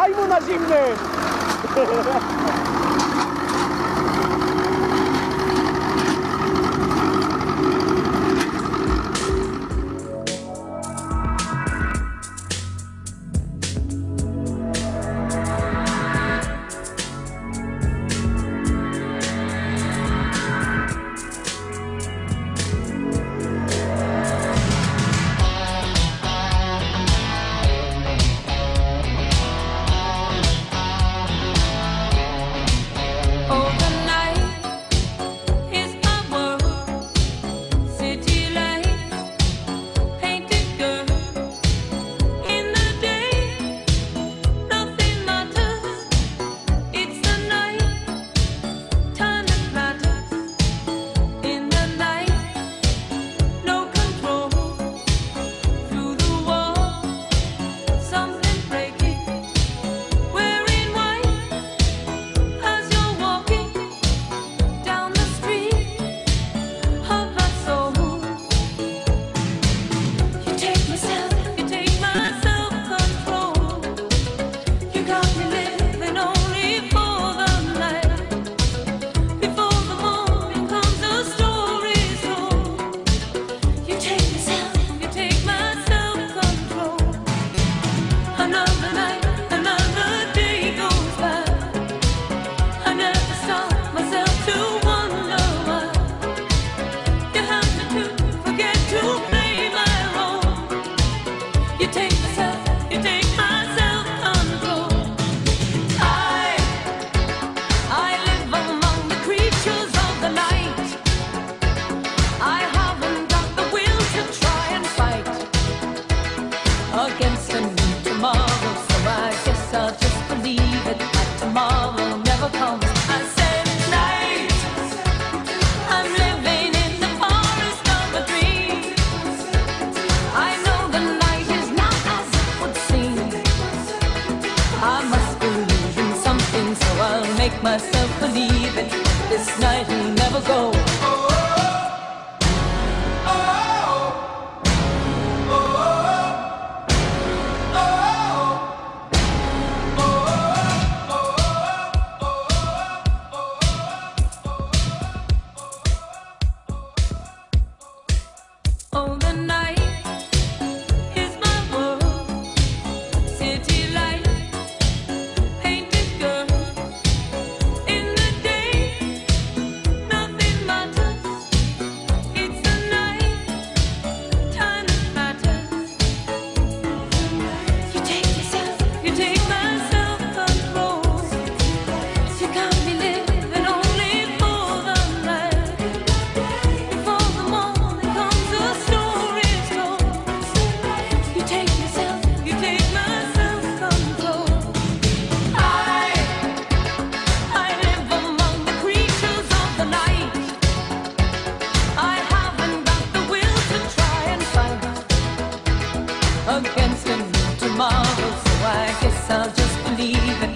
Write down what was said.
daj mu na zimny! Against a new tomorrow, so I guess I'll just believe it. That tomorrow never comes. I said night, I'm living in the forest of a dream. I know the night is not as it would seem. I must believe in something, so I'll make myself believe it. This night will never go. Oh, the night is my world, city light, painted girl. In the day, nothing matters. It's the night, time that matters. You take yourself, you take my self-control. You got me living only for the night. Before the morning comes, the story's told. You take yourself, you take my self-control. I live among the creatures of the night. I haven't got the will to try and fight against a new tomorrow, so I guess I'll just believe it.